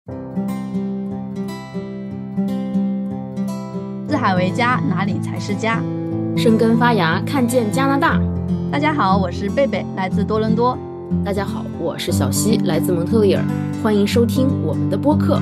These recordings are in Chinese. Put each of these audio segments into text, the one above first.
四海为家，哪里才是家？ 生根发芽，看见加拿大。 大家好，我是贝贝，来自多伦多。 大家好，我是小西，来自蒙特利尔。欢迎收听我们的播客。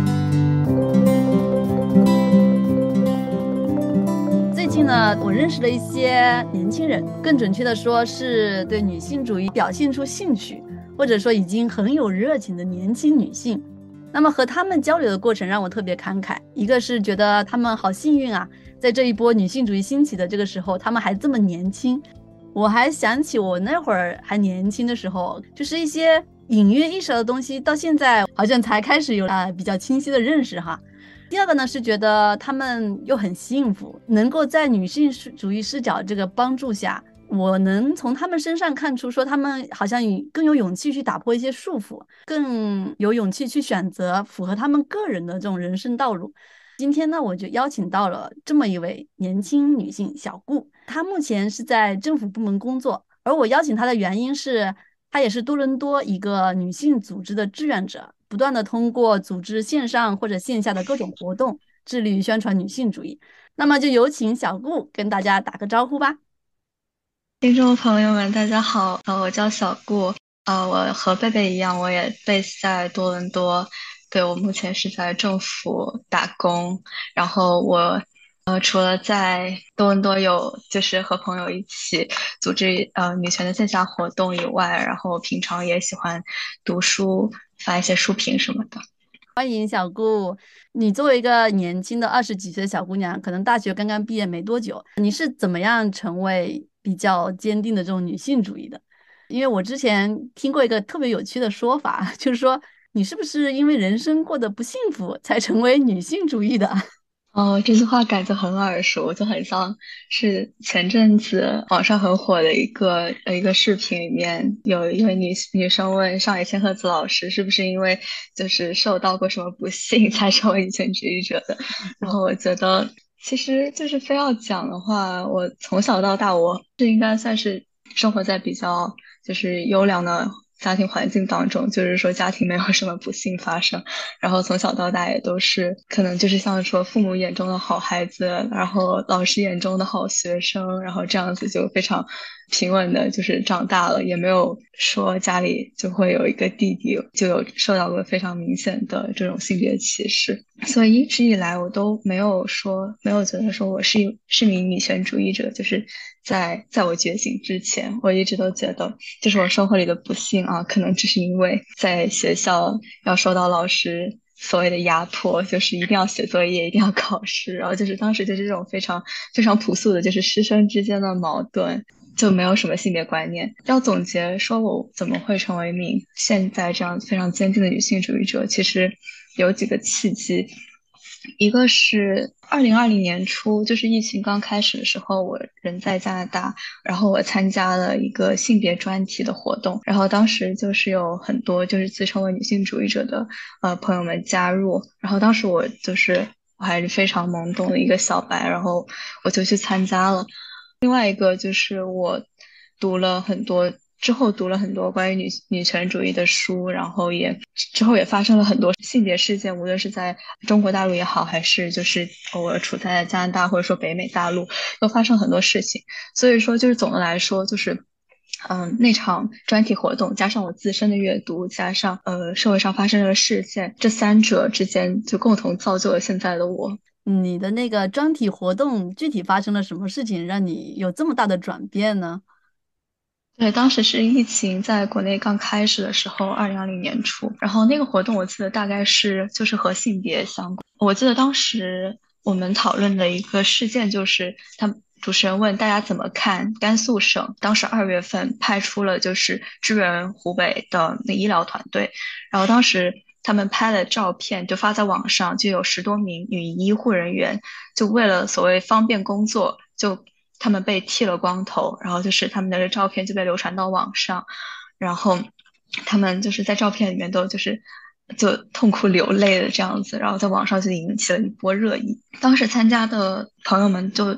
最近呢，我认识了一些年轻人，更准确的说是对女性主义表现出兴趣，或者说已经很有热情的年轻女性。那么和他们交流的过程让我特别感慨，一个是觉得他们好幸运啊，在这一波女性主义兴起的这个时候，他们还这么年轻。我还想起我那会儿还年轻的时候，就是一些隐约意识到的东西，到现在好像才开始有比较清晰的认识哈。第二个呢是觉得他们又很幸福，能够在女性主义视角这个帮助下，我能从他们身上看出说他们好像更有勇气去打破一些束缚，更有勇气去选择符合他们个人的这种人生道路。今天呢，我就邀请到了这么一位年轻女性小顾，她目前是在政府部门工作，而我邀请她的原因是，她也是多伦多一个女性组织的志愿者，不断的通过组织线上或者线下的各种活动，致力于宣传女性主义。那么就有请小顾跟大家打个招呼吧。 听众朋友们，大家好，我叫小顾，我和贝贝一样，我也 base 在多伦多，对，我目前是在政府打工，然后我除了在多伦多有就是和朋友一起组织女权的线下活动以外，然后平常也喜欢读书，发一些书评什么的。 欢迎小顾，你作为一个年轻的20几岁的小姑娘，可能大学刚刚毕业没多久，你是怎么样成为比较坚定的这种女性主义的？因为我之前听过一个特别有趣的说法，就是说你是不是因为人生过得不幸福才成为女性主义的？ 哦，这句话感觉很耳熟，就很像是前阵子网上很火的一个视频里面，有一位女生问上野千鹤子老师，是不是因为就是受到过什么不幸才成为女权主义者的？然后我觉得，其实就是非要讲的话，我从小到大我是应该算是生活在比较就是优良的家庭环境当中，就是说家庭没有什么不幸发生。然后从小到大也都是可能就是像说父母眼中的好孩子，然后老师眼中的好学生，然后这样子就非常平稳的，就是长大了，也没有说家里就会有一个弟弟就有受到过非常明显的这种性别歧视，所以一直以来我都没有觉得说我是名女权主义者，就是在我觉醒之前，我一直都觉得就是我生活里的不幸啊，可能只是因为在学校要受到老师所谓的压迫，就是一定要写作业，一定要考试，然后就是当时就是这种非常非常朴素的，就是师生之间的矛盾，就没有什么性别观念。要总结说我怎么会成为一名现在这样非常坚定的女性主义者，其实有几个契机。一个是2020年初，就是疫情刚开始的时候，我人在加拿大，然后我参加了一个性别专题的活动，然后当时就是有很多就是自称为女性主义者的朋友们加入，然后当时我还是非常懵懂的一个小白，然后我就去参加了。另外一个就是我读了很多。之后读了很多关于女权主义的书，然后之后也发生了很多性别事件，无论是在中国大陆也好，还是就是偶尔处在加拿大或者说北美大陆，都发生很多事情。所以说，就是总的来说，就是那场专题活动加上我自身的阅读，加上社会上发生的事件，这三者之间就共同造就了现在的我。 你的那个专题活动具体发生了什么事情，让你有这么大的转变呢？ 对，当时是疫情在国内刚开始的时候，2020年初，然后那个活动我记得大概是就是和性别相关。我记得当时我们讨论的一个事件就是，主持人问大家怎么看甘肃省当时2月份派出了就是支援湖北的那医疗团队，然后当时他们拍了照片就发在网上，就有10多名女医护人员就为了所谓方便工作，就他们被剃了光头，然后就是他们的这照片就被流传到网上，然后他们就是在照片里面都就痛哭流泪的这样子，然后在网上就引起了一波热议。当时参加的朋友们就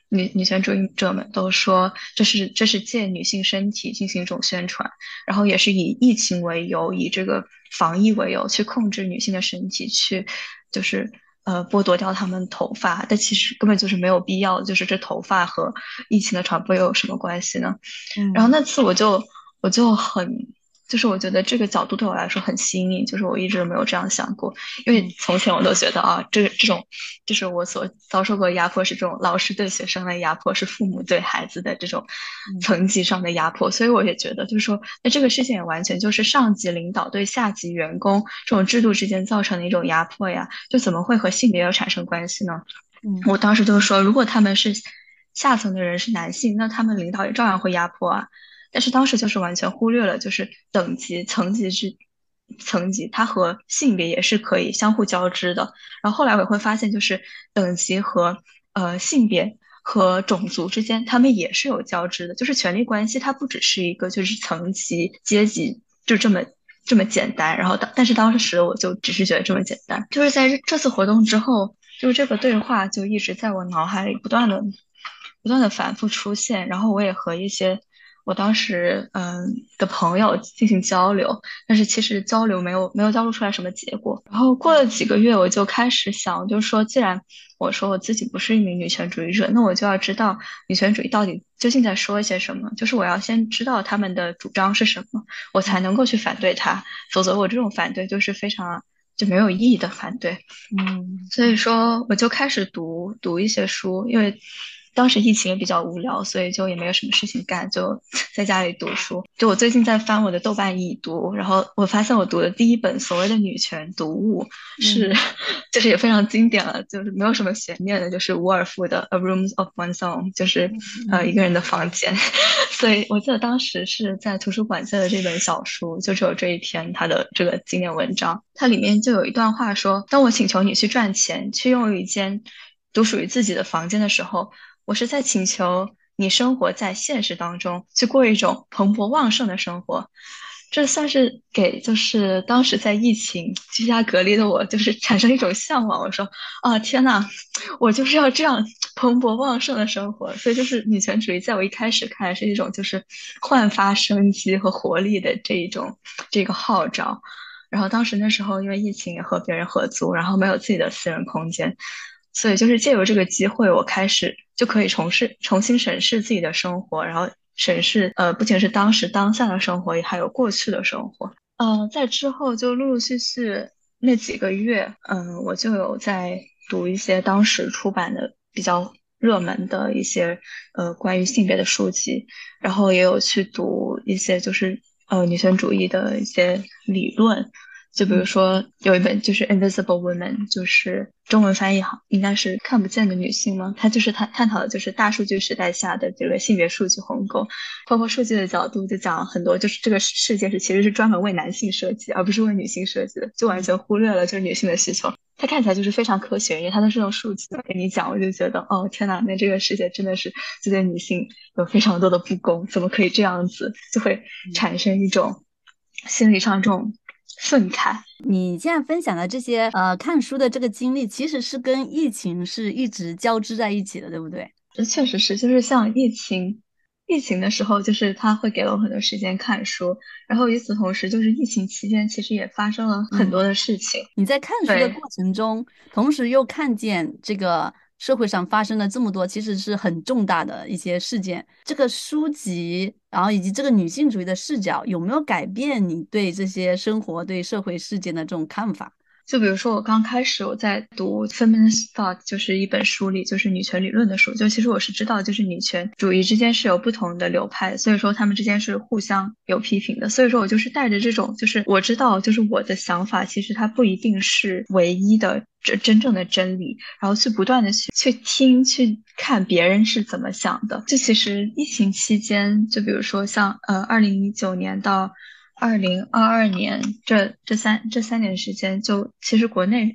女权主义者们都说这是借女性身体进行一种宣传，然后也是以疫情为由，以这个防疫为由去控制女性的身体，去就是剥夺掉她们头发，但其实根本就是没有必要，就是这头发和疫情的传播又有什么关系呢？然后那次我就很。就是我觉得这个角度对我来说很新颖，就是我一直都没有这样想过，因为从前我都觉得啊，这种就是我所遭受过的压迫是这种老师对学生的压迫，是父母对孩子的这种层级上的压迫，所以我也觉得就是说，那这个事情也完全就是上级领导对下级员工这种制度之间造成的一种压迫呀，就怎么会和性别有产生关系呢？我当时就说，如果他们是下层的人是男性，那他们领导也照样会压迫啊。但是当时就是完全忽略了，就是等级、层级，它和性别也是可以相互交织的。然后后来我会发现，就是等级和性别和种族之间，他们也是有交织的。就是权力关系，它不只是一个就是层级、阶级就这么简单。然后但是当时我就只是觉得这么简单。就是在这次活动之后，就是这个对话就一直在我脑海里不断的反复出现。然后我也和一些我当时的朋友进行交流，但是其实交流没有交流出来什么结果。然后过了几个月，我就开始想，就是说，既然我说我自己不是一名女权主义者，那我就要知道女权主义到底究竟在说一些什么。就是我要先知道他们的主张是什么，我才能够去反对它，否则我这种反对就是非常就没有意义的反对。所以说我就开始读一些书，因为当时疫情也比较无聊，所以就也没有什么事情干，就在家里读书。就我最近在翻我的豆瓣已读，然后我发现我读的第一本所谓的女权读物是，就是也非常经典了，就是没有什么悬念的，就是伍尔夫的《A Room of One's Own》，就是一个人的房间。所以我记得当时是在图书馆借的这本小书，就只有这一篇他的这个经典文章，它里面就有一段话说：当我请求你去赚钱，去拥有一间独属于自己的房间的时候，我是在请求你生活在现实当中，去过一种蓬勃旺盛的生活。这算是给就是当时在疫情居家隔离的我，就是产生一种向往。我说啊，天呐，我就是要这样蓬勃旺盛的生活。所以就是女权主义，在我一开始看来是一种就是焕发生机和活力的这个号召。然后当时那时候因为疫情也和别人合租，然后没有自己的私人空间，所以就是借由这个机会，我开始就可以重新审视自己的生活，然后审视不仅是当时当下的生活，也还有过去的生活。在之后就陆陆续续那几个月，我就有在读一些当时出版的比较热门的一些关于性别的书籍，然后也有去读一些就是女权主义的一些理论。就比如说有一本就是《Invisible Women》，就是中文翻译好应该是看不见的女性嘛，它就是探讨的就是大数据时代下的这个性别数据鸿沟，包括数据的角度就讲很多，就是这个世界其实是专门为男性设计，而不是为女性设计的，就完全忽略了就是女性的需求。它看起来就是非常科学，因为它都是用数据给你讲，我就觉得哦天哪，那这个世界真的是就对女性有非常多的不公，怎么可以这样子，就会产生一种心理上这种愤慨。 你现在分享的这些看书的这个经历，其实是跟疫情是一直交织在一起的，对不对？ 确实是，就是像疫情的时候，就是他会给了我很多时间看书，然后与此同时，就是疫情期间其实也发生了很多的事情。 你在看书的过程中，同时又看见这个社会上发生了这么多其实是很重大的一些事件，这个书籍，然后以及这个女性主义的视角，有没有改变你对这些生活、对社会事件的这种看法？ 就比如说我刚开始我在读《Feminist Thought》，就是一本书里就是女权理论的书，就其实我是知道就是女权主义之间是有不同的流派，所以说他们之间是互相有批评的，所以说我就是带着这种就是我知道就是我的想法其实它不一定是唯一的真正的真理，然后去不断的去听去看别人是怎么想的。就其实疫情期间，就比如说像2019年到2022年这三年时间，就其实国内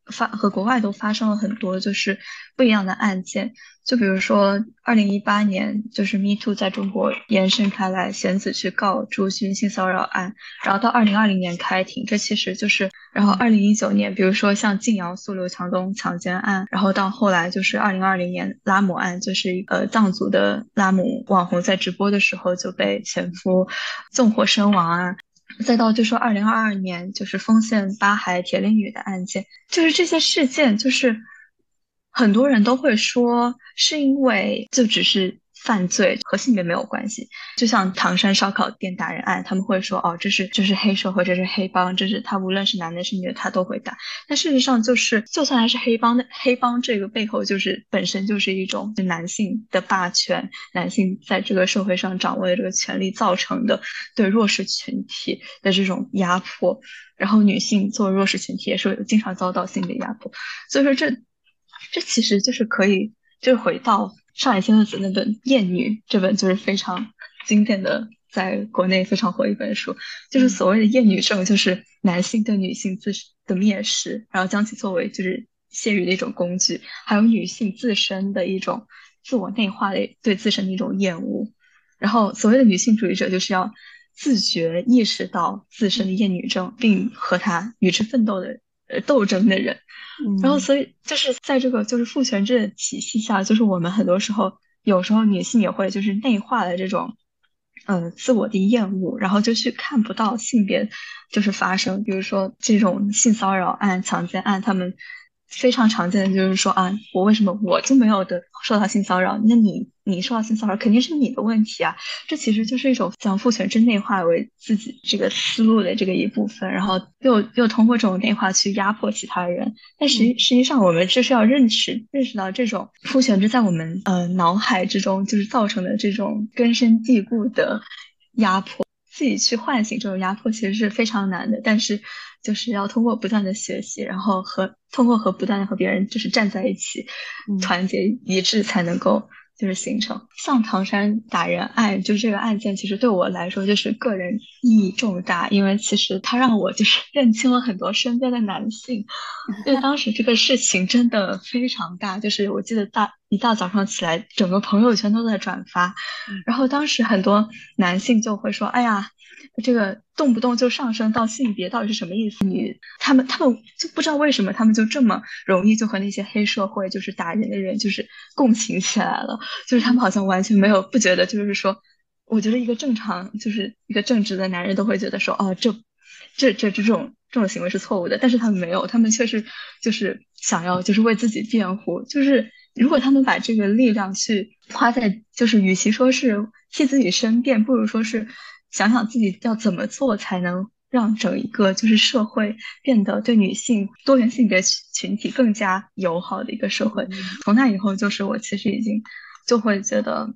和国外都发生了很多就是不一样的案件。就比如说2018年，就是 Me Too 在中国延伸开来，贤子去告朱军性骚扰案，然后到2020年开庭，这其实就是，然后2019年，比如说像静阳诉刘强东强奸案，然后到后来就是2020年拉姆案，就是藏族的拉姆网红在直播的时候就被前夫纵火身亡啊。再到就说2022年，就是丰县八孩铁链女的案件，就是这些事件，就是很多人都会说是因为就只是犯罪和性别没有关系，就像唐山烧烤店打人案，他们会说哦，这是黑社会，这是黑帮，这是他无论是男的是女的他都会打。但事实上就是就算还是黑帮的黑帮，这个背后就是本身就是一种男性的霸权，男性在这个社会上掌握的这个权利造成的对弱势群体的这种压迫，然后女性作为弱势群体也是经常遭到性别压迫。所以说这其实就是可以就是回到上野千鹤子那本《厌女》，这本就是非常经典的在国内非常火一本书，就是所谓的厌女症，就是男性对女性自身的蔑视，然后将其作为就是泄欲的一种工具，还有女性自身的一种自我内化的对自身的一种厌恶。然后所谓的女性主义者就是要自觉意识到自身的厌女症，并和他与之奋斗的斗争的人。然后所以就是在这个就是父权制的体系下，就是我们很多时候有时候女性也会就是内化的这种自我的厌恶，然后就去看不到性别就是发生，比如说这种性骚扰案、强奸案，他们非常常见的就是说啊，我为什么我就没有受到性骚扰？那你受到性骚扰肯定是你的问题啊！这其实就是一种将父权制内化为自己这个思路的这个一部分，然后又通过这种内化去压迫其他人。但实际上，我们就是要认识到这种父权制在我们脑海之中就是造成的这种根深蒂固的压迫。自己去唤醒这种压迫其实是非常难的，但是就是要通过不断的学习，然后通过不断的和别人就是站在一起，团结一致才能够就是形成。像唐山打人案，就这个案件，其实对我来说就是个人意义重大，因为其实它让我就是认清了很多身边的男性。因为当时这个事情真的非常大，就是我记得一大早上起来，整个朋友圈都在转发，然后当时很多男性就会说：“哎呀，这个动不动就上升到性别，到底是什么意思？”他们就不知道为什么他们就这么容易就和那些黑社会就是打人的人就是共情起来了，就是他们好像完全没有不觉得，就是说，我觉得一个正常就是一个正直的男人都会觉得说，哦，这种行为是错误的，但是他们没有，他们却是就是想要就是为自己辩护，就是如果他们把这个力量去花在就是与其说是替自己申辩，不如说是想想自己要怎么做才能让整一个就是社会变得对女性多元性别群体更加友好的一个社会。从那以后，就是我其实已经就会觉得，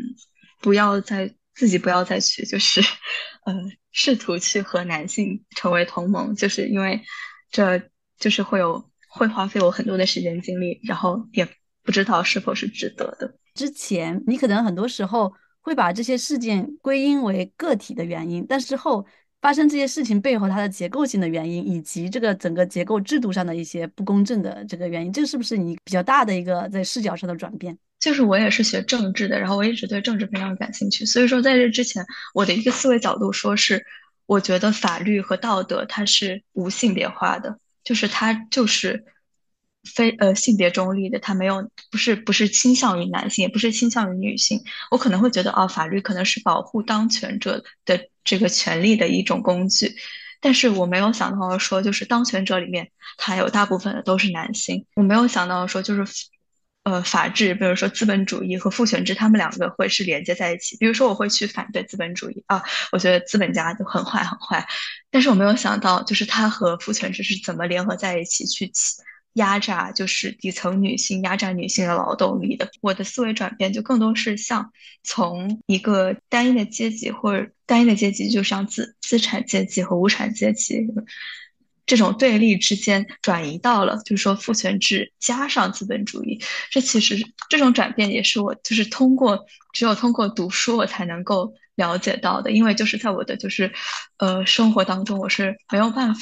不要再去就是试图去和男性成为同盟，就是因为这就是会花费我很多的时间精力，然后也不知道是否是值得的。 之前你可能很多时候会把这些事件归因为个体的原因，但之后发生这些事情背后它的结构性的原因，以及这个整个结构制度上的一些不公正的这个原因，这个是不是你比较大的一个在视角上的转变？ 就是我也是学政治的，然后我一直对政治非常感兴趣，所以说在这之前，我的一个思维角度说是，我觉得法律和道德它是无性别化的，就是它就是性别中立的，它没有不是倾向于男性，也不是倾向于女性。我可能会觉得法律可能是保护当权者的这个权利的一种工具，但是我没有想到说，就是当权者里面，他有大部分的都是男性。我没有想到说，就是法治，比如说资本主义和父权制，他们两个会是连接在一起。比如说，我会去反对资本主义啊，我觉得资本家就很坏很坏，但是我没有想到，就是它和父权制是怎么联合在一起去压榨，就是底层女性，压榨女性的劳动力的。我的思维转变就更多是像从一个单一的阶级，或者单一的阶级，就像资产阶级和无产阶级这种对立之间转移到了，就是说父权制加上资本主义。这其实这种转变也是我就是只有通过读书我才能够了解到的，因为就是在我的就是生活当中，我是没有办法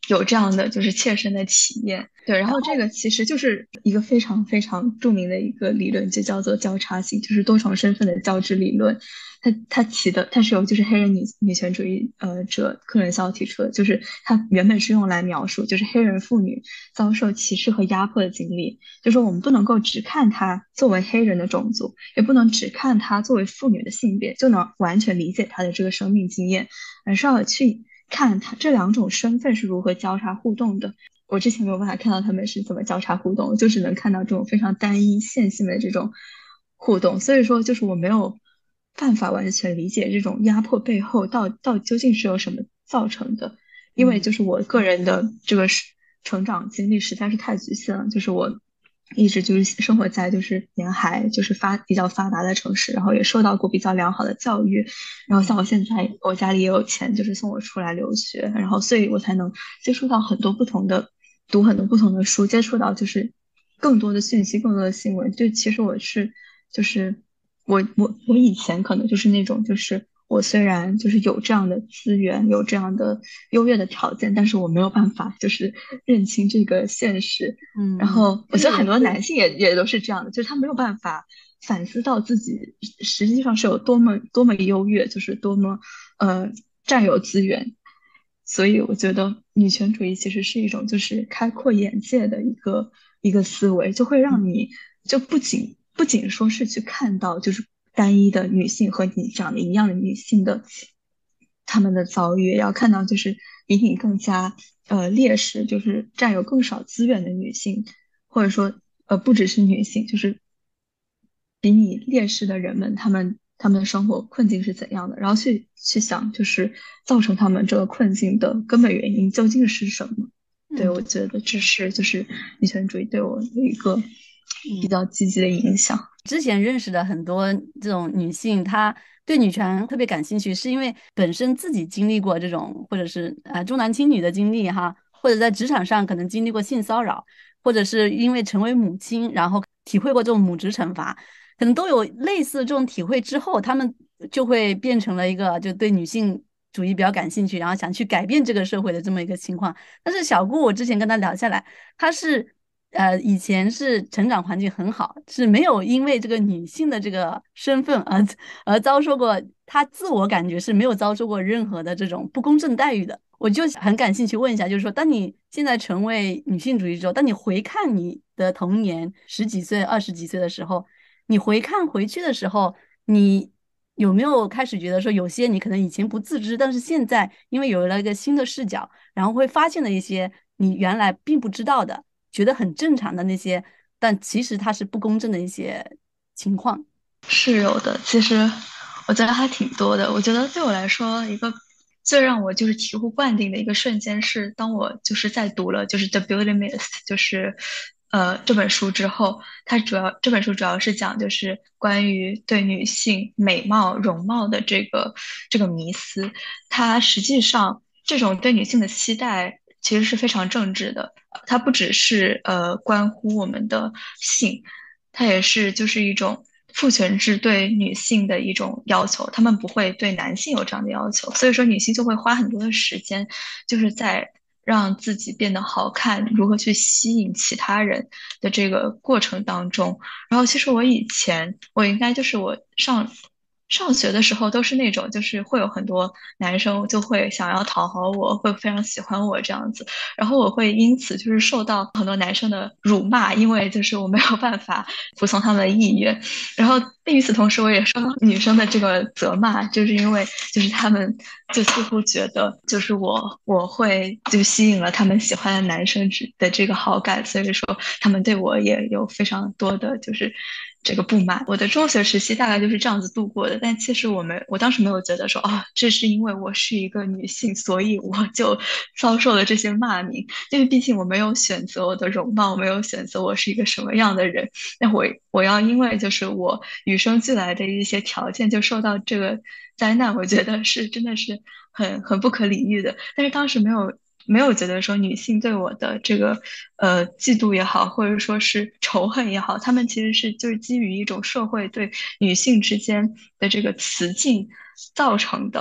有这样的就是切身的体验。对，然后这个其实就是一个非常非常著名的一个理论，就叫做交叉性，就是多重身份的交织理论。它是由就是黑人女权主义者克伦肖提出的，就是它原本是用来描述就是黑人妇女遭受歧视和压迫的经历，就是说我们不能够只看她作为黑人的种族，也不能只看她作为妇女的性别就能完全理解她的这个生命经验，而是要去看她这两种身份是如何交叉互动的。我之前没有办法看到他们是怎么交叉互动，就只能看到这种非常单一线性的这种互动，所以说就是我没有办法完全理解这种压迫背后到底究竟是由什么造成的，因为就是我个人的这个成长经历实在是太局限了，就是我一直就是生活在就是沿海就是比较发达的城市，然后也受到过比较良好的教育，然后像我现在我家里也有钱，就是送我出来留学，然后所以我才能接触到很多不同的，读很多不同的书，接触到就是更多的讯息，更多的新闻。就其实我是就是我以前可能就是那种就是我虽然就是有这样的资源，有这样的优越的条件，但是我没有办法就是认清这个现实。然后我觉得很多男性也都是这样的，就是他没有办法反思到自己实际上是有多么优越，就是多么占有资源。所以我觉得女权主义其实是一种就是开阔眼界的一个思维，就会让你就不仅说是去看到就是单一的女性和你长得一样的女性的她们的遭遇，也要看到就是比你更加劣势，就是占有更少资源的女性，或者说不只是女性，就是比你劣势的人们，他们的生活困境是怎样的，然后去想就是造成他们这个困境的根本原因究竟是什么。对，我觉得这是就是女权主义对我的一个比较积极的影响。 之前认识的很多这种女性，她对女权特别感兴趣，是因为本身自己经历过这种，或者是重男轻女的经历哈，或者在职场上可能经历过性骚扰，或者是因为成为母亲，然后体会过这种母职惩罚，可能都有类似这种体会之后，他们就会变成了一个就对女性主义比较感兴趣，然后想去改变这个社会的这么一个情况。但是小顾，我之前跟他聊下来，他是以前是成长环境很好，是没有因为这个女性的这个身份而遭受过，他自我感觉是没有遭受过任何的这种不公正待遇的。我就很感兴趣问一下，就是说，当你现在成为女性主义之后，当你回看你的童年十几岁、20几岁的时候，你回看回去的时候，你有没有开始觉得说，有些你可能以前不自知，但是现在因为有了一个新的视角，然后会发现了一些你原来并不知道的，觉得很正常的那些，但其实它是不公正的一些情况。 是有的，其实我觉得还挺多的。我觉得对我来说，一个最让我就是醍醐灌顶的一个瞬间是，当我就是在读了就是《The Beauty Myth》就是这本书之后，这本书主要是讲就是关于对女性美貌容貌的这个迷思。它实际上这种对女性的期待其实是非常政治的，它不只是关乎我们的性。它也是就是一种父权制对女性的一种要求，他们不会对男性有这样的要求，所以说女性就会花很多的时间，就是在让自己变得好看，如何去吸引其他人的这个过程当中。然后其实我以前我应该就是我上学的时候都是那种，就是会有很多男生就会想要讨好我，会非常喜欢我这样子，然后我会因此就是受到很多男生的辱骂，因为就是我没有办法服从他们的意愿，然后与此同时我也受到女生的这个责骂，就是因为就是他们就似乎觉得就是我会就吸引了他们喜欢的男生的这个好感，所以说他们对我也有非常多的就是这个不满。我的中学时期大概就是这样子度过的，但其实我当时没有觉得说啊，这是因为我是一个女性，所以我就遭受了这些骂名，因为毕竟我没有选择我的容貌，我没有选择我是一个什么样的人，那我要因为就是我与生俱来的一些条件就受到这个灾难，我觉得是真的是很不可理喻的。但是当时没有觉得说女性对我的这个嫉妒也好，或者说是仇恨也好，他们其实是就是基于一种社会对女性之间的这个雌竞造成的。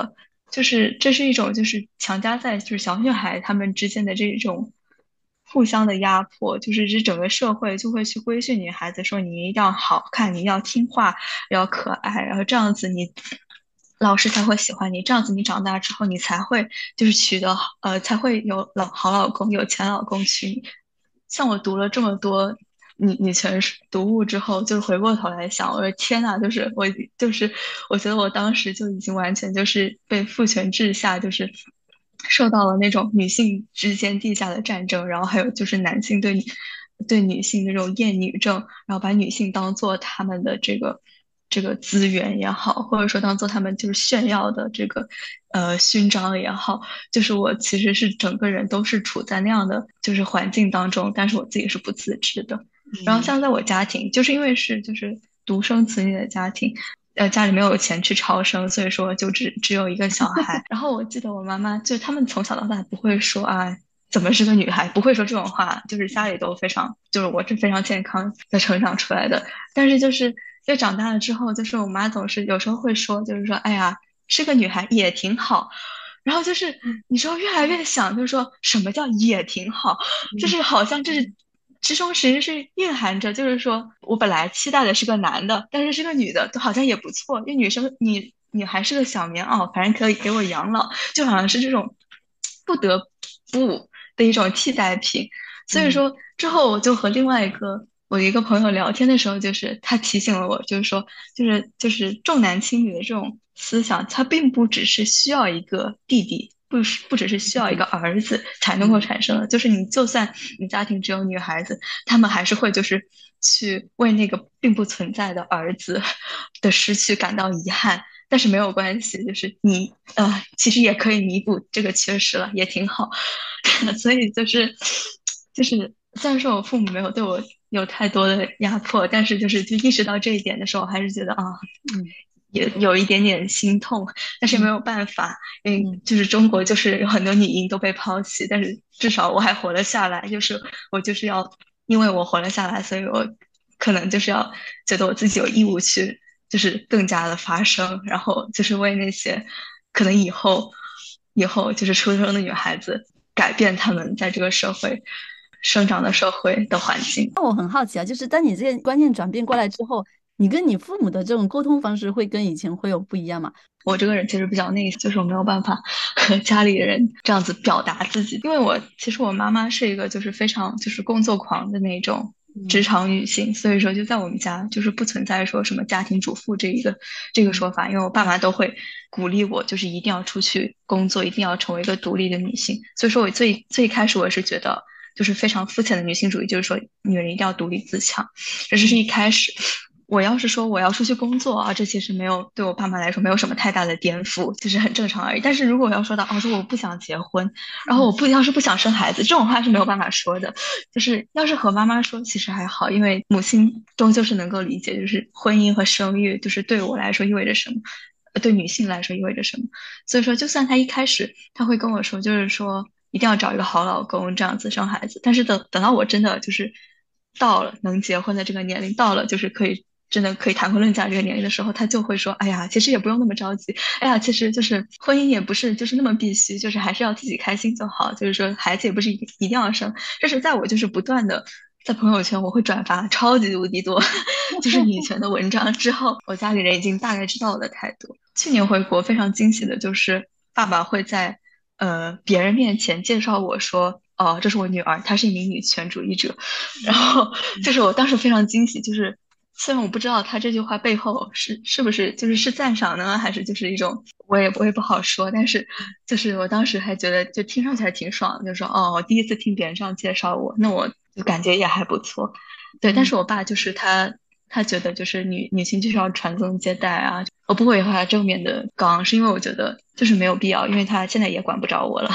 就是这是一种就是强加在就是小女孩她们之间的这种互相的压迫，就是这整个社会就会去规训女孩子，说你一定要好看，你要听话，要可爱，然后这样子你老师才会喜欢你，这样子你长大之后你才会就是取得才会有好老公，有钱老公娶你。像我读了这么多女权读物之后，就是回过头来想，我说天呐，我觉得我当时就已经完全就是被父权制下，就是受到了那种女性之间地下的战争，然后还有就是男性对女性这种厌女症，然后把女性当做他们的这个资源也好，或者说当做他们就是炫耀的这个勋章也好，就是我其实是整个人都是处在那样的就是环境当中，但是我自己是不自知的。然后像在我家庭，就是因为是就是独生子女的家庭，家里没有钱去超生，所以说就只有一个小孩。然后我记得我妈妈就他们从小到大不会说啊。怎么是个女孩？不会说这种话，就是家里都非常，就是我是非常健康的成长出来的。但是就是越长大了之后，就是我妈总是有时候会说，就是说，哎呀，是个女孩也挺好。然后就是你说越来越想，就是说什么叫也挺好，就是好像这是之中其实是蕴含着，就是说我本来期待的是个男的，但是是个女的，都好像也不错。因为女孩是个小棉袄，反正可以给我养老，就好像是这种不得不的一种替代品。所以说之后我就和另外我一个朋友聊天的时候，就是他提醒了我，就是说，就是重男轻女的这种思想，它并不只是需要一个弟弟，不只是需要一个儿子才能够产生的，就是你就算你家庭只有女孩子，他们还是会就是去为那个并不存在的儿子的失去感到遗憾。但是没有关系，就是你其实也可以弥补这个缺失了，也挺好。所以就是虽然说我父母没有对我有太多的压迫，但是就意识到这一点的时候，我还是觉得啊，也有一点点心痛，但是也没有办法，因为就是中国就是有很多女婴都被抛弃，但是至少我还活了下来，就是我就是要因为我活了下来，所以我可能就是要觉得我自己有义务去就是更加的发声，然后就是为那些可能以后就是出生的女孩子改变她们在这个社会生长的社会的环境。 那我很好奇啊，就是当你这些观念转变过来之后，你跟你父母的这种沟通方式会跟以前会有不一样吗？ 我这个人其实比较内向，就是我没有办法和家里人这样子表达自己，因为其实我妈妈是一个就是非常就是工作狂的那种职场女性，所以说就在我们家就是不存在说什么家庭主妇这个说法，因为我爸妈都会鼓励我，就是一定要出去工作，一定要成为一个独立的女性，所以说我最开始我是觉得。就是非常肤浅的女性主义，就是说女人一定要独立自强，这是一开始。我要是说我要出去工作啊，这其实没有对我爸妈来说没有什么太大的颠覆，就是很正常而已。但是如果我要说到说我不想结婚，然后要是不想生孩子，这种话是没有办法说的。就是要是和妈妈说，其实还好，因为母亲终究是能够理解，就是婚姻和生育，就是对我来说意味着什么，对女性来说意味着什么。所以说，就算他一开始他会跟我说，就是说一定要找一个好老公这样子生孩子，但是等到我真的就是到了能结婚的这个年龄，到了就是真的可以谈婚论嫁这个年龄的时候，他就会说：“哎呀，其实也不用那么着急。哎呀，其实就是婚姻也不是就是那么必须，就是还是要自己开心就好。就是说孩子也不是一定要生。”这是在我就是不断的在朋友圈我会转发超级无敌多就是女权的文章之后，我家里人已经大概知道我的态度。去年回国非常惊喜的就是爸爸会在别人面前介绍我说。哦，这是我女儿，她是一名女权主义者。然后就是我当时非常惊喜，就是虽然我不知道他这句话背后是不是是赞赏呢，还是就是一种我也不好说，但是就是我当时还觉得就听上去还挺爽的，就说哦，我第一次听别人这样介绍我，那我就感觉也还不错。对，但是我爸就是他觉得就是女性就是要传宗接代啊，我不会和他正面的刚，是因为我觉得就是没有必要，因为他现在也管不着我了，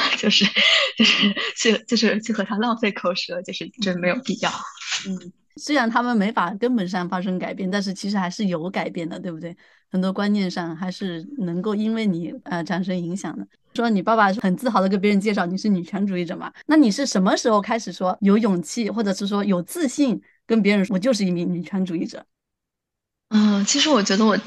去和他浪费口舌，就是真没有必要。 虽然他们没法根本上发生改变，但是其实还是有改变的，对不对？很多观念上还是能够因为你产生影响的。说你爸爸是很自豪的跟别人介绍你是女权主义者嘛？那你是什么时候开始说有勇气，或者是说有自信跟别人说我就是一名女权主义者？ 其实我觉得我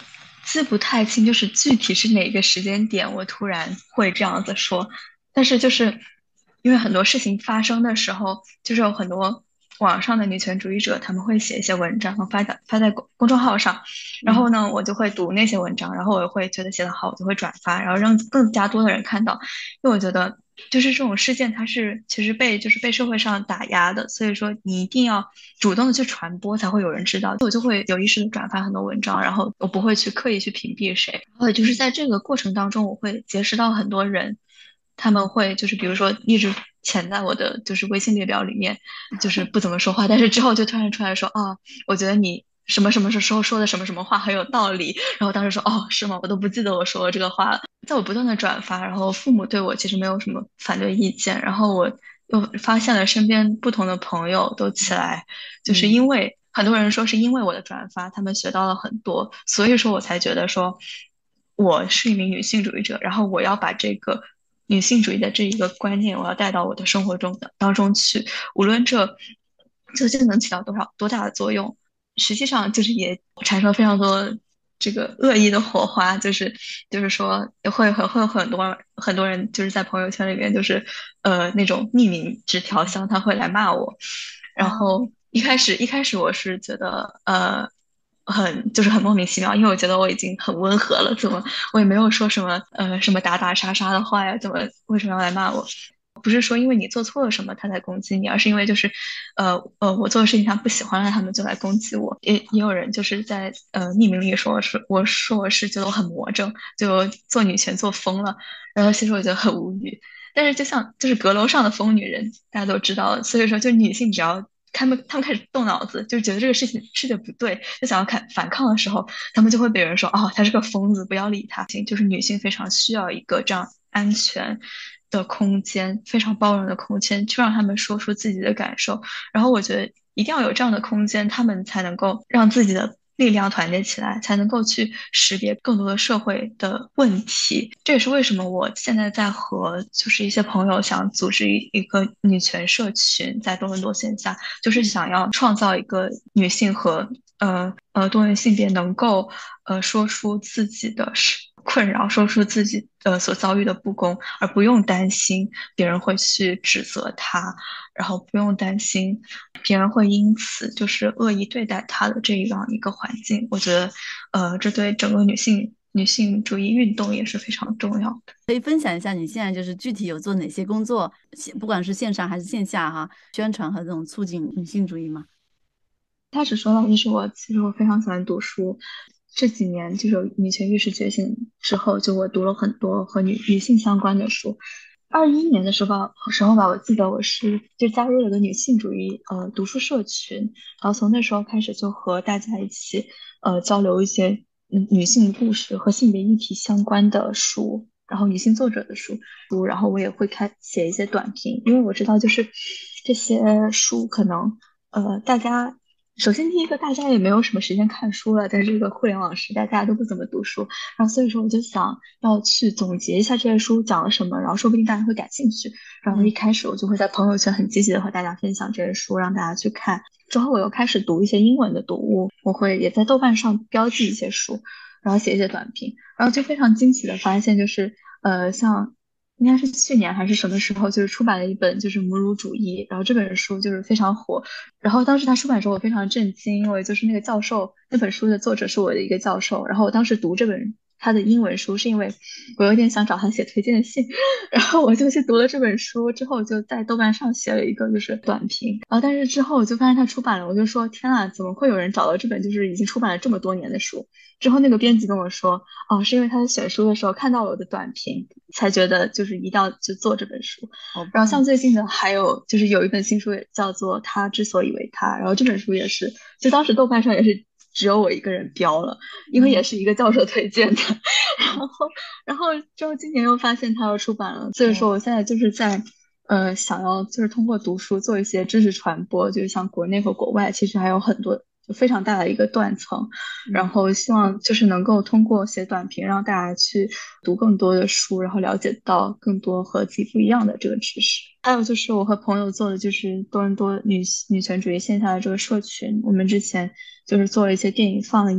记不太清，就是具体是哪个时间点我突然会这样子说，但是就是因为很多事情发生的时候，就是有很多网上的女权主义者他们会写一些文章发在公众号上，然后呢我就会读那些文章，然后我会觉得写得好，我就会转发，然后让更加多的人看到，因为我觉得。就是这种事件，它是其实被社会上打压的，所以说你一定要主动的去传播，才会有人知道。我就会有意识的转发很多文章，然后我不会去刻意去屏蔽谁。然后就是在这个过程当中，我会结识到很多人，他们会就是比如说一直潜在我的就是微信列表里面，就是不怎么说话，但是之后就突然出来说啊，我觉得你。什么什么时候说的什么什么话很有道理，然后当时说哦是吗？我都不记得我说了这个话了。在我不断的转发，然后父母对我其实没有什么反对意见，然后我又发现了身边不同的朋友都起来，就是因为很多人说是因为我的转发，他们学到了很多，所以说我才觉得说我是一名女性主义者，然后我要把这个女性主义的这一个观念，我要带到我的生活当中去，无论这究竟能起到多大的作用。实际上就是也产生了非常多这个恶意的火花，就是说会有很多人就是在朋友圈里面就是那种匿名纸条箱，他会来骂我，然后一开始我是觉得很莫名其妙，因为我觉得我已经很温和了，怎么我也没有说什么什么打打杀杀的话呀，为什么要来骂我？不是说因为你做错了什么他才攻击你，而是因为就是我做的事情他不喜欢了，他们就来攻击我。也有人就是在匿名里说我是觉得我很魔怔，就做女权做疯了，然后其实我觉得很无语。但是就像就是阁楼上的疯女人，大家都知道，所以说就女性只要他们开始动脑子，就觉得这个事情是的不对，就想要反抗的时候，他们就会被人说哦，他是个疯子，不要理他。就是女性非常需要一个这样安全的空间，非常包容的空间，去让他们说出自己的感受。然后我觉得一定要有这样的空间，他们才能够让自己的力量团结起来，才能够去识别更多的社会的问题。这也是为什么我现在在和就是一些朋友想组织一个女权社群，在多伦多线下，就是想要创造一个女性和多元性别能够说出自己的困扰，说出自己所遭遇的不公，而不用担心别人会去指责他，然后不用担心别人会因此就是恶意对待他的这样一个环境。我觉得这对整个女性主义运动也是非常重要的。 可以分享一下你现在就是具体有做哪些工作，不管是线上还是线下哈，宣传和这种促进女性主义吗？ 开始说到，就是其实我非常喜欢读书，这几年就是有女权意识觉醒之后，就我读了很多和女性相关的书。21年的时候吧，我记得我就加入了个女性主义读书社群，然后从那时候开始就和大家一起交流一些女性故事和性别议题相关的书，然后女性作者的书，然后我也会写一些短评，因为我知道就是这些书可能大家。首先，第一个，大家也没有什么时间看书了，在这个互联网时代，大家都不怎么读书，然后所以说我就想要去总结一下这些书讲了什么，然后说不定大家会感兴趣。然后一开始我就会在朋友圈很积极的和大家分享这些书，让大家去看。之后我又开始读一些英文的读物，我会也在豆瓣上标记一些书，然后写一些短评，然后就非常惊喜的发现，就是像应该是去年还是什么时候，就是出版了一本就是母乳主义，然后这本书就是非常火。然后当时他出版的时候，我非常震惊，因为就是那个教授，那本书的作者是我的一个教授。然后我当时读这本他的英文书，是因为我有点想找他写推荐信，然后我就去读了这本书，之后就在豆瓣上写了一个就是短评。然后但是之后我就发现他出版了，我就说天啊，怎么会有人找到这本就是已经出版了这么多年的书？之后那个编辑跟我说，哦，是因为他在选书的时候看到了我的短评，才觉得就是一定要去做这本书。然后像最近的还有就是有一本新书也叫做《他之所以为他》，然后这本书也是，就当时豆瓣上也是只有我一个人标了，因为也是一个教授推荐的。然后之后今年又发现他要出版了，所以说我现在就是在想要就是通过读书做一些知识传播，就是像国内和国外其实还有很多。就非常大的一个断层，然后希望就是能够通过写短评，让大家去读更多的书，然后了解到更多和自己不一样的这个知识。还有就是我和朋友做的就是多伦多女权主义线下的这个社群，我们之前就是做了一些电影放映，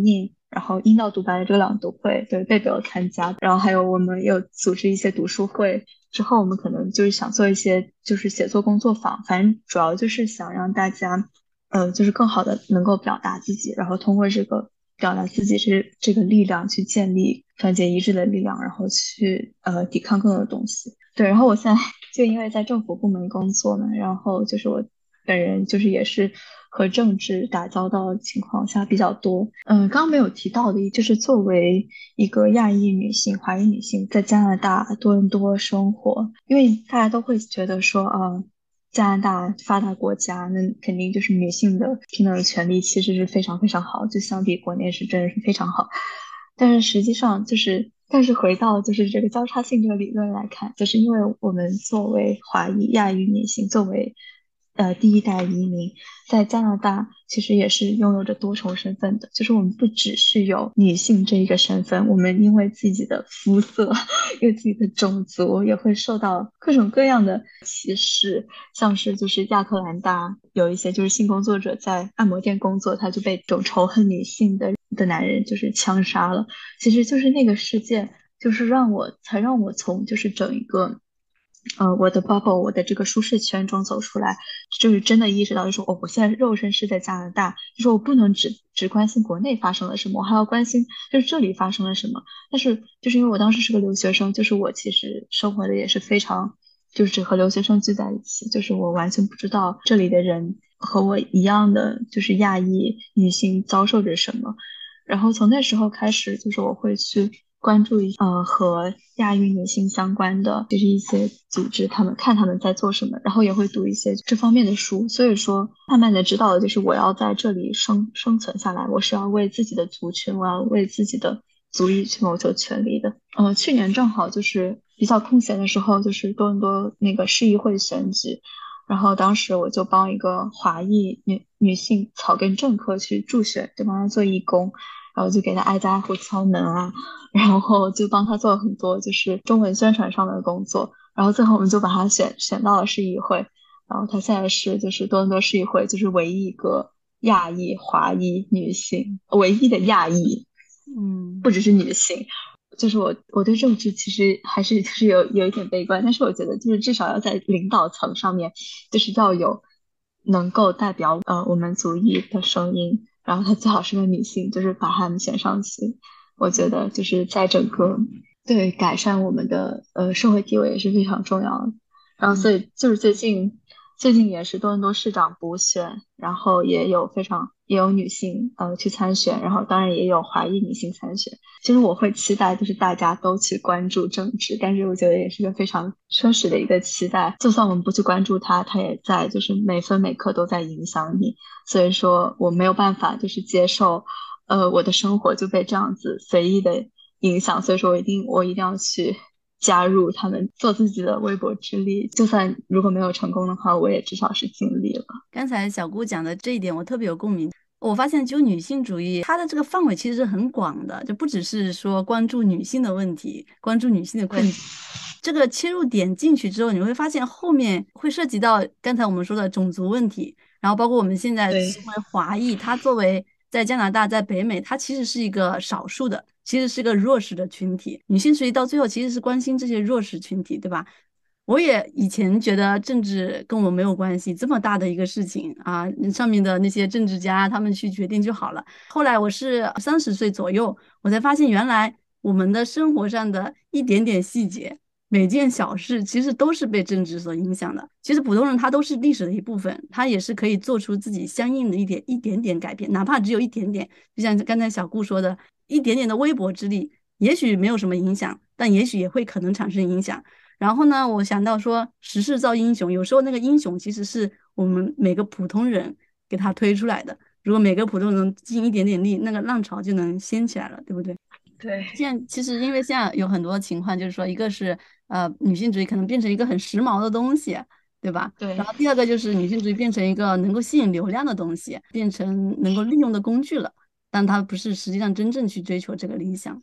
然后英到独白的这个朗读会，对，贝贝有参加，然后还有我们有组织一些读书会。之后我们可能就是想做一些就是写作工作坊，反正主要就是想让大家，就是更好的能够表达自己，然后通过这个表达自己这个力量去建立团结一致的力量，然后去抵抗更多的东西。对，然后我现在就因为在政府部门工作嘛，然后就是我本人就是也是和政治打交道的情况下比较多。刚刚没有提到的，就是作为一个亚裔女性、华裔女性在加拿大多伦多生活，因为大家都会觉得说，加拿大发达国家，那肯定就是女性的平等的权利其实是非常非常好，就相比国内是真的是非常好。但是实际上就是，但是回到就是这个交叉性这个理论来看，就是因为我们作为华裔亚裔女性，作为第一代移民，在加拿大其实也是拥有着多重身份的，就是我们不只是有女性这一个身份，我们因为自己的肤色，因为自己的种族，也会受到各种各样的歧视，像是就是亚特兰大有一些就是性工作者在按摩店工作，他就被这种仇恨女性的男人就是枪杀了。其实就是那个事件，就是才让我从就是整一个我的 bubble 我的这个舒适圈中走出来，就是真的意识到，就是我现在肉身是在加拿大，就是我不能只关心国内发生了什么，我还要关心就是这里发生了什么。但是就是因为我当时是个留学生，就是我其实生活的也是非常，就是只和留学生聚在一起，就是我完全不知道这里的人和我一样的就是亚裔女性遭受着什么。然后从那时候开始，就是我会去关注和亚裔女性相关的，就是一些组织，他们在做什么，然后也会读一些这方面的书。所以说，慢慢的知道了，就是我要在这里生存下来，我是要为自己的族群，我要为自己的族裔去谋求权利的。去年正好就是比较空闲的时候，就是多伦多那个市议会选举。然后当时我就帮一个华裔女性草根政客去助选，就帮她做义工，然后就给她挨家挨户敲门啊，然后就帮她做很多就是中文宣传上的工作，然后最后我们就把她选到了市议会，然后她现在是就是多伦多市议会就是唯一一个亚裔华裔女性，唯一的亚裔，不只是女性。就是我对政治其实还是就是有一点悲观，但是我觉得就是至少要在领导层上面，就是要有能够代表我们族裔的声音，然后她最好是个女性，就是把她们选上去。我觉得就是在整个对改善我们的社会地位也是非常重要的。然后所以就是最近也是多伦多市长补选，然后也有女性去参选，然后当然也有华裔女性参选。其实我会期待就是大家都去关注政治，但是我觉得也是个非常奢侈的一个期待。就算我们不去关注它，它也在就是每分每刻都在影响你。所以说我没有办法就是接受，我的生活就被这样子随意的影响。所以说我一定要去加入他们，做自己的微薄之力。就算如果没有成功的话，我也至少是尽力了。 刚才小顾讲的这一点，我特别有共鸣。我发现，就女性主义，它的这个范围其实是很广的，就不只是说关注女性的问题，关注女性的困境。这个切入点进去之后，你会发现后面会涉及到刚才我们说的种族问题，然后包括我们现在对， 身为华裔，它作为在加拿大、在北美，它其实是一个少数的，其实是个弱势的群体。女性主义到最后其实是关心这些弱势群体，对吧？我也以前觉得政治跟我没有关系，这么大的一个事情啊，上面的那些政治家他们去决定就好了。后来我是30岁左右，我才发现原来我们的生活上的一点点细节，每件小事其实都是被政治所影响的。其实普通人他都是历史的一部分，他也是可以做出自己相应的一点点改变，哪怕只有一点点。就像刚才小顾说的，一点点的微薄之力，也许没有什么影响，但也许也会可能产生影响。然后呢，我想到说时势造英雄，有时候那个英雄其实是我们每个普通人给他推出来的。如果每个普通人尽一点点力，那个浪潮就能掀起来了，对不对？ 对， 现在其实因为现在有很多情况，就是说一个是女性主义可能变成一个很时髦的东西，对吧？然对。 后第二个就是女性主义变成一个能够吸引流量的东西，变成能够利用的工具了，但它不是实际上真正去追求这个理想。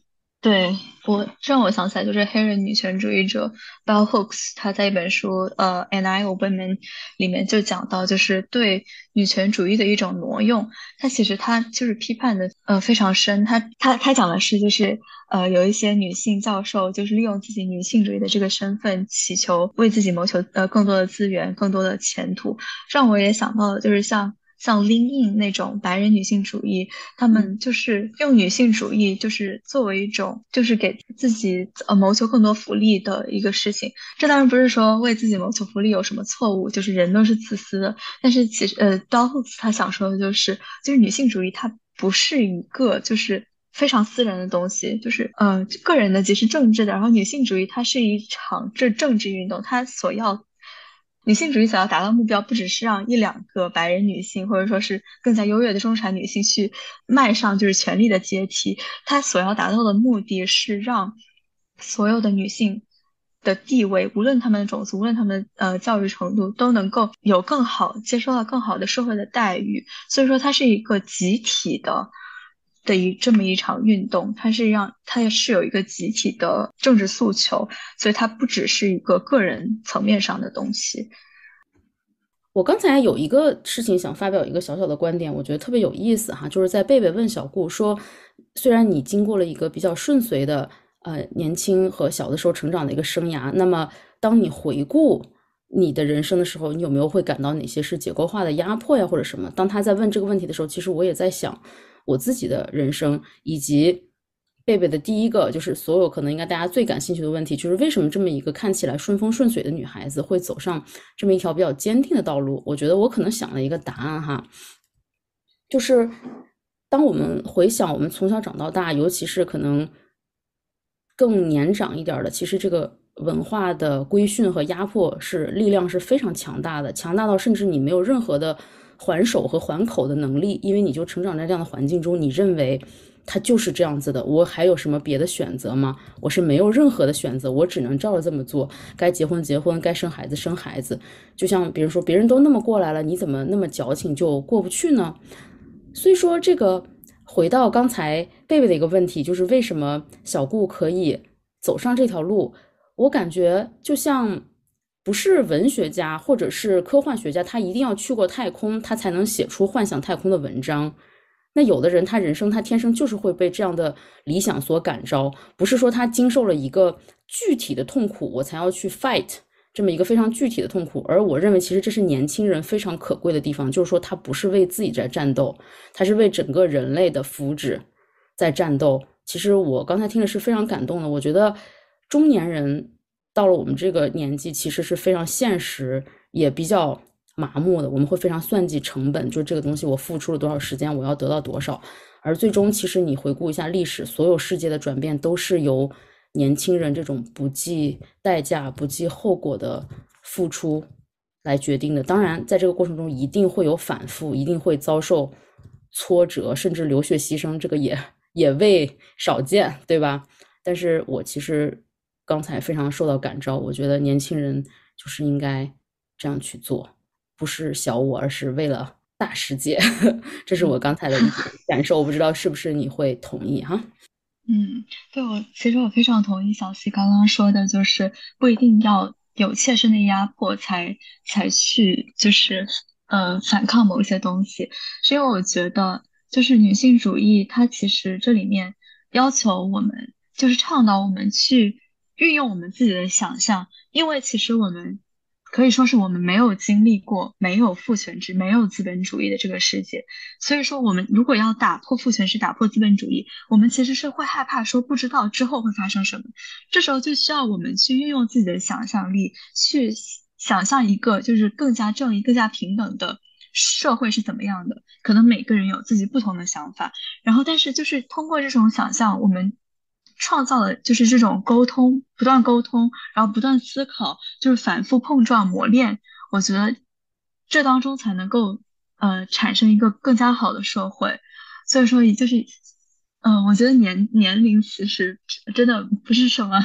对，这让我想起来，就是黑人女权主义者 Bell Hooks，她在一本书《An I of Women》里面就讲到，就是对女权主义的一种挪用。她其实她就是批判的非常深。她讲的是就是有一些女性教授就是利用自己女性主义的这个身份，祈求为自己谋求更多的资源、更多的前途。让我也想到了，就是像 Lean In 那种白人女性主义，他们就是用女性主义就是作为一种就是给自己谋求更多福利的一个事情。这当然不是说为自己谋求福利有什么错误，就是人都是自私的。但是其实Bell Hooks 他想说的就是女性主义它不是一个就是非常私人的东西，就是个人的即是政治的，然后女性主义它是一场政治运动，女性主义所要达到的目标，不只是让一两个白人女性，或者说是更加优越的中产女性去迈上就是权力的阶梯，它所要达到的目的是让所有的女性的地位，无论她们的种族，无论她们教育程度，都能够有接受到更好的社会的待遇。所以说，它是一个集体的。这么一场运动，它也是有一个集体的政治诉求，所以它不只是一个个人层面上的东西。 我刚才有一个事情想发表一个小小的观点，我觉得特别有意思哈，就是在贝贝问小顾说，虽然你经过了一个比较顺遂的年轻和小的时候成长的一个生涯，那么当你回顾你的人生的时候，你有没有会感到哪些是结构化的压迫呀或者什么？当他在问这个问题的时候，其实我也在想我自己的人生，以及贝贝的第一个就是所有可能应该大家最感兴趣的问题，就是为什么这么一个看起来顺风顺水的女孩子会走上这么一条比较坚定的道路。我觉得我可能想了一个答案哈，就是当我们回想我们从小长到大，尤其是可能更年长一点的，其实这个文化的规训和压迫力量是非常强大的，强大到甚至你没有任何的还手和还口的能力，因为你就成长在这样的环境中，你认为它就是这样子的，我还有什么别的选择吗？我是没有任何的选择，我只能照着这么做，该结婚结婚，该生孩子生孩子。就像比如说别人都那么过来了，你怎么那么矫情就过不去呢？所以说这个回到刚才贝贝的一个问题，就是为什么小顾可以走上这条路，我感觉就像不是文学家或者是科幻学家，他一定要去过太空，他才能写出幻想太空的文章。那有的人他人生他天生就是会被这样的理想所感召，不是说他经受了一个具体的痛苦我才要去 fight 这么一个非常具体的痛苦。而我认为其实这是年轻人非常可贵的地方，就是说他不是为自己在战斗，他是为整个人类的福祉在战斗。其实我刚才听的是非常感动的，我觉得中年人到了我们这个年纪其实是非常现实也比较麻木的，我们会非常算计成本，就是这个东西我付出了多少时间我要得到多少。而最终其实你回顾一下历史，所有世界的转变都是由年轻人这种不计代价不计后果的付出来决定的。当然在这个过程中一定会有反复，一定会遭受挫折，甚至流血牺牲，这个也未少见，对吧？但是我其实刚才非常受到感召，我觉得年轻人就是应该这样去做，不是小我，而是为了大世界。这是我刚才的一点感受，我不知道是不是你会同意哈？ 对，其实我非常同意小溪刚刚说的，就是不一定要有切身的压迫才去就是反抗某些东西，是因为我觉得就是女性主义它其实这里面要求我们就是倡导我们去运用我们自己的想象，因为其实我们可以说是我们没有经历过没有父权制、没有资本主义的这个世界，所以说我们如果要打破父权制、打破资本主义，我们其实是会害怕说不知道之后会发生什么，这时候就需要我们去运用自己的想象力，去想象一个就是更加正义、更加平等的社会是怎么样的。可能每个人有自己不同的想法，然后但是就是通过这种想象，我们创造了就是这种沟通，不断沟通，然后不断思考，就是反复碰撞磨练，我觉得这当中才能够产生一个更加好的社会。所以说，也就是我觉得年龄其实真的不是什么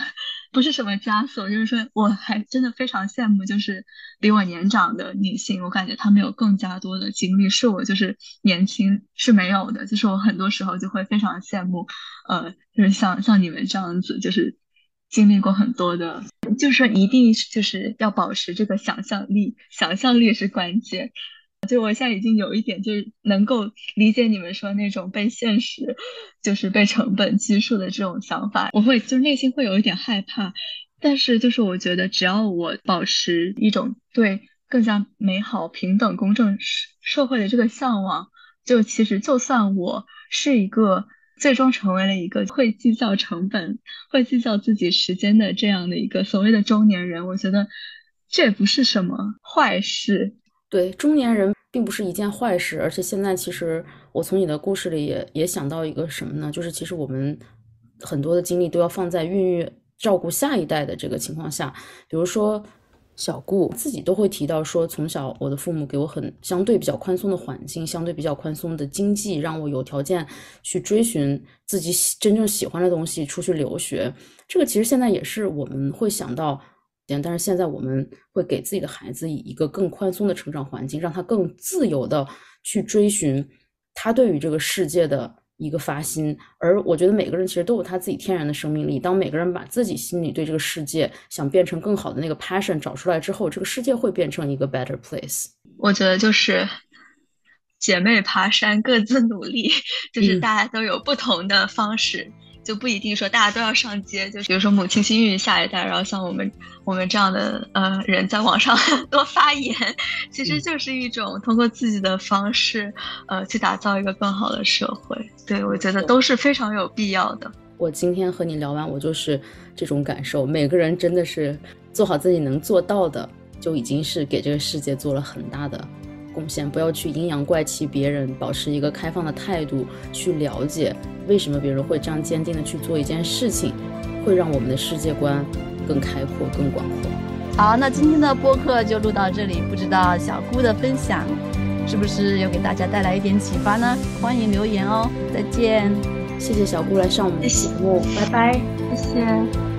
不是什么枷锁，就是说我还真的非常羡慕，就是比我年长的女性，我感觉她们有更加多的经历，是我就是年轻是没有的，就是我很多时候就会非常羡慕，就是像你们这样子，就是经历过很多的，就是说一定就是要保持这个想象力，想象力是关键。就我现在已经有一点就是能够理解你们说那种被现实就是被成本拘束的这种想法，我会就是内心会有一点害怕，但是就是我觉得只要我保持一种对更加美好、平等、公正社会的这个向往，就其实就算我是一个最终成为了一个会计较成本、会计较自己时间的这样的一个所谓的中年人，我觉得这也不是什么坏事。 对，中年人并不是一件坏事，而且现在其实我从你的故事里也想到一个什么呢？就是其实我们很多的精力都要放在孕育、照顾下一代的这个情况下，比如说小顾自己都会提到说，从小我的父母给我相对比较宽松的环境，相对比较宽松的经济，让我有条件去追寻自己真正喜欢的东西，出去留学。这个其实现在也是我们会想到。但是现在我们会给自己的孩子以一个更宽松的成长环境，让他更自由的去追寻他对于这个世界的一个发心。而我觉得每个人其实都有他自己天然的生命力，当每个人把自己心里对这个世界想变成更好的那个 passion 找出来之后，这个世界会变成一个 better place。 我觉得就是姐妹爬山各自努力，就是大家都有不同的方式，就不一定说大家都要上街，就比如说母亲去孕育下一代，然后像我们这样的人在网上多发言，其实就是一种通过自己的方式去打造一个更好的社会。对，我觉得都是非常有必要的。 我今天和你聊完，我就是这种感受，每个人真的是做好自己能做到的，就已经是给这个世界做了很大的贡献。不要去阴阳怪气别人，保持一个开放的态度，去了解为什么别人会这样坚定的去做一件事情，会让我们的世界观更开阔、更广阔。 好，那今天的播客就录到这里，不知道小顾的分享是不是有给大家带来一点启发呢？欢迎留言哦，再见。 谢谢小顾来上我们的节目，拜拜。 谢谢。